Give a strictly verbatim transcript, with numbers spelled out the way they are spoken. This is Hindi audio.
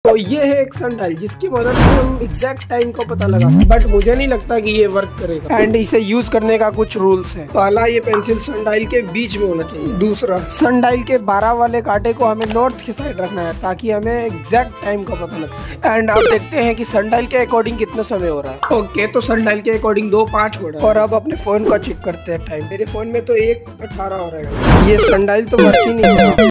तो ये है एक सनडायल जिसकी मदद से हम एग्जैक्ट टाइम को पता लगा सकते, बट मुझे नहीं लगता कि ये वर्क करेगा। एंड इसे यूज करने का कुछ रूल्स है। पहला, ये पेंसिल सनडायल के बीच में होना चाहिए। दूसरा, सनडायल के बारह वाले कांटे को हमें नॉर्थ की साइड रखना है ताकि हमें एग्जैक्ट टाइम का पता लग सके। एंड अब देखते हैं कि सनडायल के अकॉर्डिंग कितना समय हो रहा है। ओके, तो सनडायल के अकॉर्डिंग दो पाँच हो रहा है। और अब अपने फोन का चेक करते हैं टाइम। मेरे फोन में तो एक अठारह हो रहा है। ये सनडायल तो वर्क ही नहीं हो रहा।